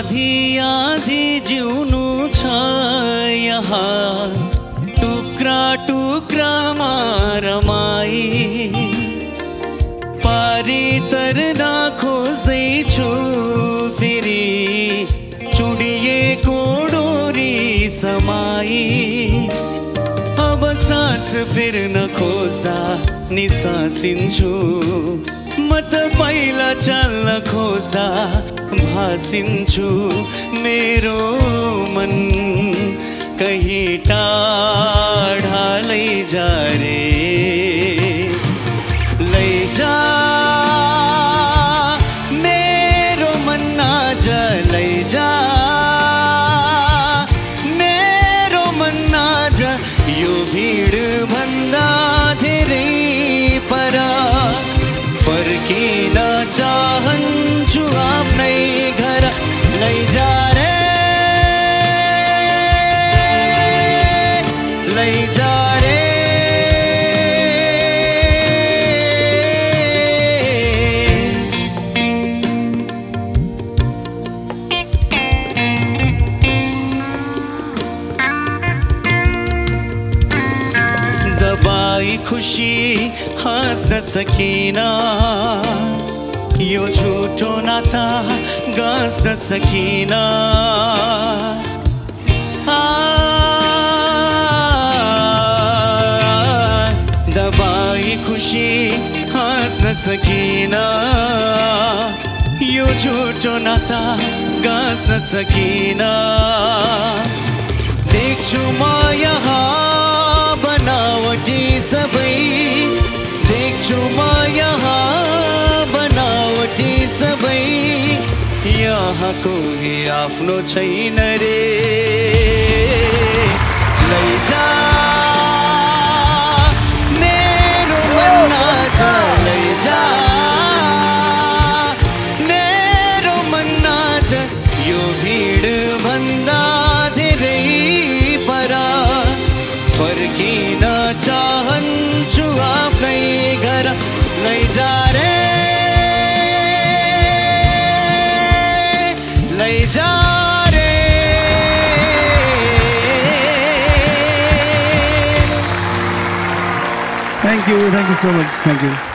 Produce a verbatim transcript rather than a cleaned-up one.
आधी आधी जिउनु छ यहाँ टुक्रा टुक्रामा रमाई पारी तर्न खोज्दैछु फेरि चुडिएको डोरी समाई अब सास फेर्न खोज्दा निसासिन्छु म त पहिला चल्न खोज्दा भासिन्छु मेरो मन कहीँ टाढा लैजा रे लैजा मेरो मन आज लैजा मेरो मन आज यो भिड भन्दा धेरै पर फर्किन चाहन्छु आफ्नै घर लैजा रे लैजा रे दबाई खुशी हाँस्न सकिना यो झुटो नाता गाँस्न सकिना दबाई खुशी हाँस्न सकिना यो झुटो नाता गाँस्न सकिना देख्छु म यहाँ बनावटी सबै देख्छु म यहाँ बनावटी सबै यहाँ कोही आफ्नो छैन रे लैजा मेरो मन आज लैजा मेरो मन आज यो भिड भन्दा धेरै पर फर्किन चाहन्छु आफ्नै घर लैजा रे लैजा रे Thank you, thank you so much, thank you.